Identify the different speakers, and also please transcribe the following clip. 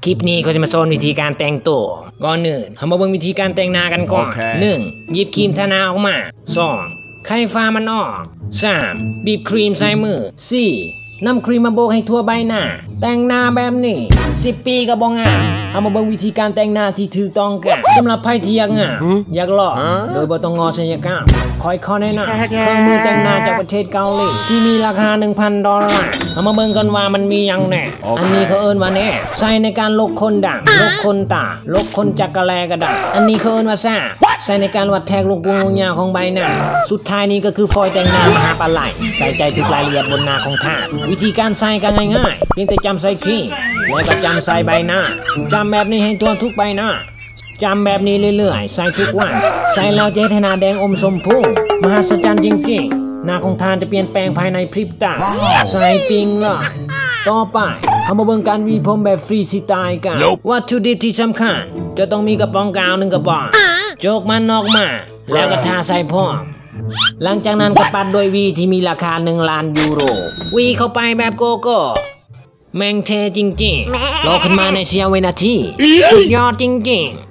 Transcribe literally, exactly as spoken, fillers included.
Speaker 1: คลิปนี้เขาจะมาสอนวิธีการแต่งตัวก่อนหนึ่งเรามาเบิ่งวิธีการแต่งหน้ากันก่อน
Speaker 2: okay.
Speaker 1: หนึ่งหยิบครีมทาหน้าออกมาสองไขฟ้ามันออกสามบีบครีมใส่มือสี่นำครีมมาโบกให้ทั่วใบหน้าแต่งหน้าแบบนี้สิบปีก็บ่งามเรามาเบิ่งวิธีการแต่งหน้าที่ถูกต้องกันสำหรับใครที่อยากงามอยากหล่อโดยบ่ต้องงอศัลยกรรมคอยข้อแนะนำเครื่องมือแต่งหน้าจากประเทศเกาหลีที่มีราคา หนึ่งพัน ดอลลาร์เรามาเบิ่งกันว่ามันมีอย่างแน่
Speaker 2: okay.
Speaker 1: อันนี้เขาเอิ้นว่าแน่ใช้ในการลบคนด่างลบคนตาลบคนจักระแลกระดังอันนี้เขาเอิ้นว่าซ่าใช้ในการวัดแทกลงปูลงยาวของใบหน้าสุดท้ายนี้ก็คือฟอยล์แต่งหน้ามหาปลาไหลใส่ใจทุกรายละเอียดบนหน้าของท่านวิธีการใส่ก็ง่ายๆเพียงแต่จำใส่ครีมแล้วก็จำใส่ใบหน้าจำแบบนี้ให้ทั่วทุกใบหน้าจำแบบนี้เรื่อยๆใส่ทุกวันใส่แล้วจะให้หน้าแดงอมชมพูมหัศจรรย์จริงๆหน้าของท่านจะเปลี่ยนแปลงภายในพริบตาใส่ปิงเลยต่อไปเรามาเบิ่งการหวีผมแบบฟรีสไตล์กัน วัตถุดิบที่สำคัญจะต้องมีกระป๋องกาวหนึ่งกระป๋องโจกมันออกมาแล้วก็ทาใส่พร้อมหลังจากนั้นก็ปัดด้วยวีที่มีราคาหนึ่งล้านยูโรวีเข้าไปแบบโกโก้แม่งเทจริงๆรอขึ้นมาในเสี้ยววินาทีสุดยอดจริงๆ